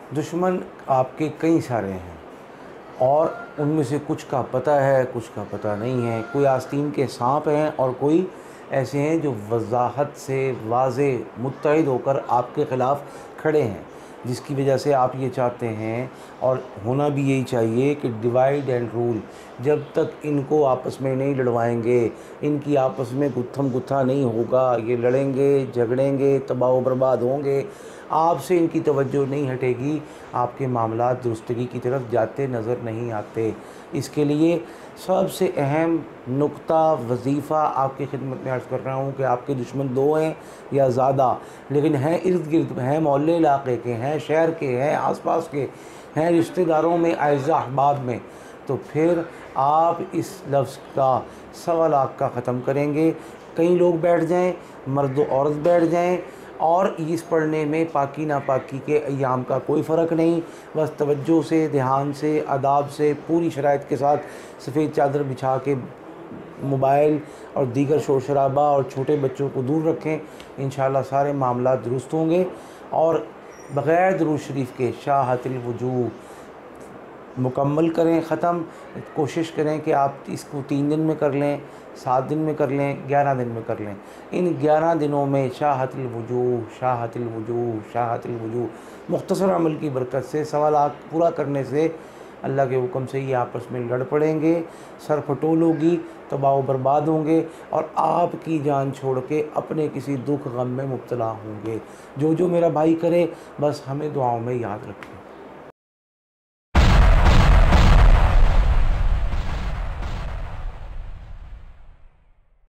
दुश्मन आपके कई सारे हैं और उनमें से कुछ का पता है, कुछ का पता नहीं है। कोई आस्तीन के सांप हैं और कोई ऐसे हैं जो वजाहत से वाज़े मुत्तहिद होकर आपके ख़िलाफ़ खड़े हैं, जिसकी वजह से आप ये चाहते हैं और होना भी यही चाहिए कि डिवाइड एंड रूल। जब तक इनको आपस में नहीं लड़वाएंगे, इनकी आपस में गुत्थम गुत्था नहीं होगा, ये लड़ेंगे, झगड़ेंगे, तबाह बर्बाद होंगे, आपसे इनकी तवज्जो नहीं हटेगी, आपके मामलात दुरुस्तगी की तरफ जाते नज़र नहीं आते। इसके लिए सबसे अहम नुक्ता वजीफ़ा आपकी खिदमत में अर्ज़ कर रहा हूँ कि आपके दुश्मन 2 हैं या ज़्यादा, लेकिन हैं इर्द गिर्द, हैं मोहल्ले इलाके के, हैं शहर के, हैं आसपास के, हैं रिश्तेदारों में, आइज़ा अहबाब में, तो फिर आप इस लफ्ज़ का सवा लाख का ख़त्म करेंगे। कई लोग बैठ जाएँ, मर्द व औरत बैठ जाएँ, और इस पढ़ने में पाकी नापाकी के अय्याम का कोई फ़र्क नहीं। बस तवज्जो से, ध्यान से, आदाब से, पूरी शराइत के साथ सफ़ेद चादर बिछा के मोबाइल और दीगर शोर शराबा और छोटे बच्चों को दूर रखें। इंशाअल्लाह सारे मामला दुरुस्त होंगे। और बग़ैर दुरूद शरीफ के शाहतुल वजूह मुकम्मल करें, ख़त्म। कोशिश करें कि आप इसको 3 दिन में कर लें, 7 दिन में कर लें, 11 दिन में कर लें। इन 11 दिनों में शाहतुल वजूह, शाहतुल वजूह, शाहतुल वजूह मुख्तसर अमल की बरकत से सवा लाख पूरा करने से अल्लाह के हुक्म से ये आपस में लड़ पड़ेंगे, सर फटोल होगी, तबाह बर्बाद होंगे और आपकी जान छोड़ के अपने किसी दुख गम में मुब्तला होंगे। जो जो मेरा भाई करे, बस हमें दुआओं में याद रखें।